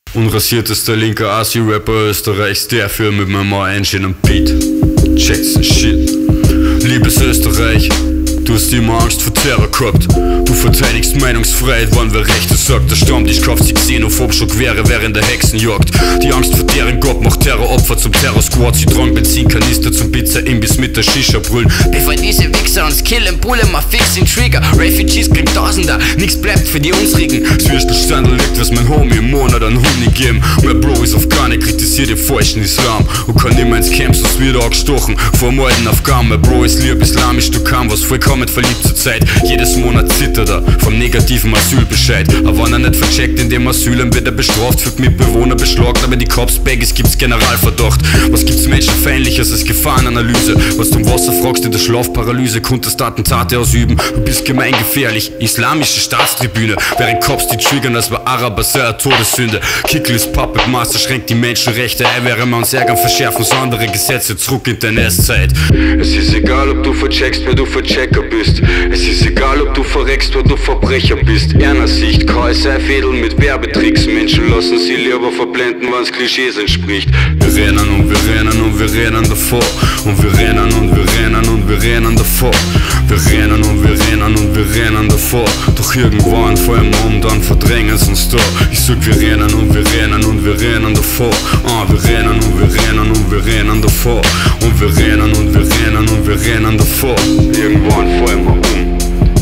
Unrasiertester linker Asi-Rapper Österreichs, der für mit meinem einschönen Beat. Checks the shit. Liebes Österreich, du hast immer Angst vor Terror gehabt. Du verteidigst Meinungsfreiheit, wann wer Rechte sagt. Der Stammtisch kauft sich xenophob schon Quere während der Hexenjagd. Die Angst vor deren Gott macht Terroropfer zum Terror-Squad. Sie tragen Benzinkanister zum Pizza-Imbiss mit der Shisha brüllen. Bevor diese Wichser uns killen, pullen wir fix den Trigger. Refugees kriegen Tausender, nix bleibt für die unsrigen. Das Würstelstandel liegt, was mein Homie im Monat an Honig geben. Mein Bro ist Afghane, kritisiert den falschen Islam und kann nimmer ins Camp, sonst wird er gestochen vor dem alten Afghan. Mein Bro ist lieb, islamisch, du kam was vollkommen verliebt zur Zeit. Jedes Monat zittert er vom negativen Asylbescheid. Aber wenn er nicht vercheckt in dem Asyl, wird er bestraft, für Mitbewohner beschlagt. Aber die Cops-Baggies gibt's Generalverdacht. Was gibt's menschenfeindliches als Gefahrenanalyse? Was du im Wasser fragst in der Schlafparalyse, konntest Attentate ausüben. Du bist gemeingefährlich, islamische Staatstribüne. Während Cops die triggern, als war Araber sei eine Todessünde. Kickl ist Puppet Master, schränkt die Menschenrechte ein. Während wir uns ärgern, verschärfen so andere Gesetze zurück in der NS-Zeit. Es ist egal, ob du vercheckst, wer du Verchecker bist. Es ist egal, ob du verreckst, weil du Verbrecher bist. Erner Sicht, KSI-Fädel mit Werbetricks. Menschen lassen sie lieber verblenden, wenn's Klischees entspricht. Wir rennen und wir rennen und wir rennen davor. Und wir rennen und wir rennen und wir rennen davor. Wir rennen und wir rennen und wir rennen davor. Doch irgendwann fallen wir um, dann verdrängen sie uns da. Ich sag, wir rennen und wir rennen und wir rennen davor. Wir rennen und wir rennen und wir rennen davor. Und wir rennen und wir rennen und wir rennen davor. Irgendwann fallen wir um.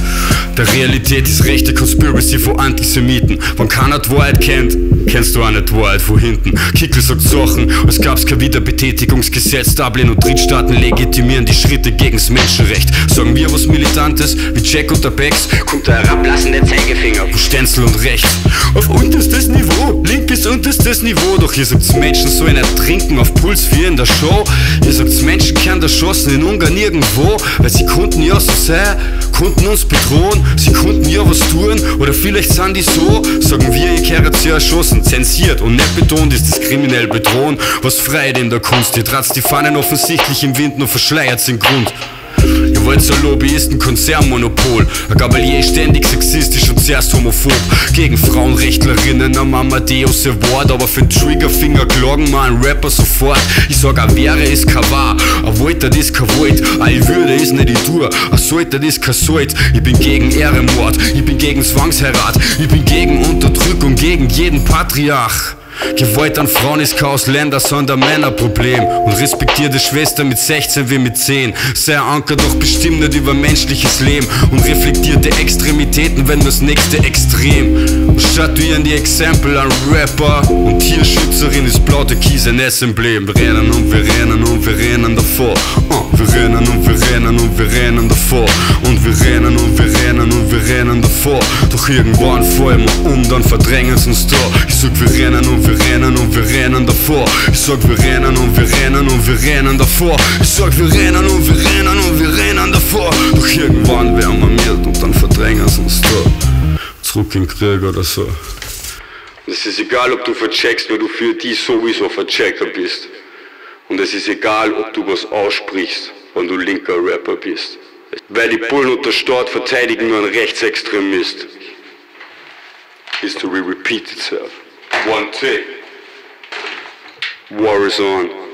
Der Realität ist rechte Conspiracy von Antisemiten. Wenn keiner die Wahrheit kennt, kennst du auch nicht die Wahrheit von hinten. Kickl sagt Sachen, als gab's kein Wiederbetätigungsgesetz. Dublin und Drittstaaten legitimieren die Schritte gegen's Menschenrecht. Sagen wir was Militantes, wie Jack und der Becks, kommt der herablassende Zeigefinger. Wo Stenzel und rechts, auf unterstes Niveau, linkes unterstes Niveau. Doch ihr sagt's Menschen sollen nicht trinken auf Puls 4 in der Show. Ihr sagt's Menschen kehren erschossen in Ungarn irgendwo, weil sie konnten ja so sein, konnten uns bedrohen. Sie konnten ja was tun, oder vielleicht sind die so. Sagen wir, ihr kehrt ja erschossen, zensiert und nicht betont ist das kriminell bedrohen. Was Freiheit in der Kunst, ihr tratzt die Fahnen offensichtlich im Wind, nur verschleiert den Grund. Ihr wollt so Lobbyisten, Konzernmonopol. Ein Gabalier ständig sexistisch und zuerst homophob. Gegen Frauenrechtlerinnen am Amadeus Award. Aber für den Triggerfinger klagen wir einen Rapper sofort. Ich sag, a wäre ist kein wahr, a wollte das kein wollt. A ich würde ist nicht ich tue, a sollte das kein sollt. Ich bin gegen Ehrenmord, ich bin gegen Zwangsheirat. Ich bin gegen Unterdrückung, gegen jeden Patriarch. Gewalt an Frauen ist kein Ausländer, sondern Männerproblem. Und respektierte Schwester mit 16 wie mit 10. Sei Anker, doch bestimmt nicht über menschliches Leben. Und reflektierte Extremitäten, wenn das nächste Extrem. Und statuieren die Exempel an Rapper. Und Tierschützerin ist blau türkis ein S-Emblem. Wir rennen und wir rennen und wir rennen davor. Wir rennen und wir rennen und wir rennen davor. Und wir rennen und wir rennen und wir rennen davor. Doch irgendwann fallen wir um, dann verdrängen sie uns da. Ich sag, wir rennen und wir rennen und wir rennen davor. Ich sag, wir rennen und wir rennen und wir rennen davor. Ich sag, wir rennen und wir rennen und wir rennen davor. Doch irgendwann werden wir mild und dann verdrängen sie uns da. Zurück in den Krieg oder so. Und es ist egal, ob du vercheckst, weil du für die sowieso Verchecker bist. Und es ist egal, ob du was aussprichst, wenn du linker Rapper bist. Weil die Bullen und der Staat verteidigen nur einen Rechtsextremist. History repeats itself. One take. War is on.